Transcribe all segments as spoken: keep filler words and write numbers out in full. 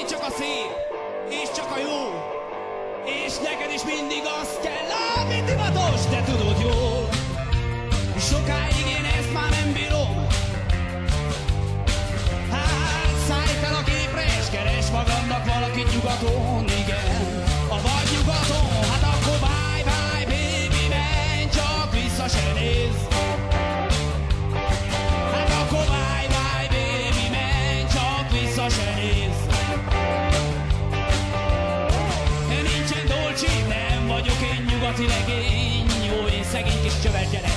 csak a szép, és csak a jó, és neked is mindig az kell, amit divatos, de tudod jól. Sokáig én ezt már nem bírom. Hát szállj fel a képre, és keresd magadnak valakit nyugaton, igen. A vagy nyugaton, hát akkor bye bye baby, menj, csak vissza se nézz. Hát akkor bye bye baby, menj, csak vissza se nézz. Nincsen dolcsi, nem vagyok én nyugati legény, jó én szegény kis csövet gyerek.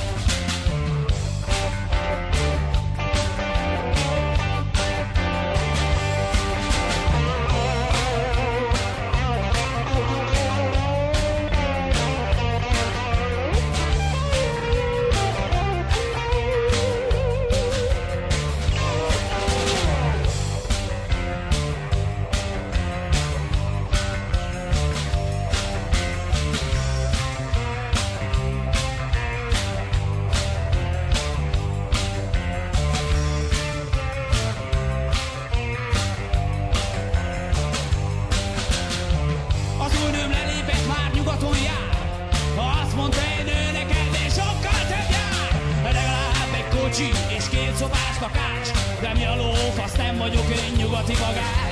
És két szobás lakás, de mi a lófasz, nem vagyok én nyugati bagás.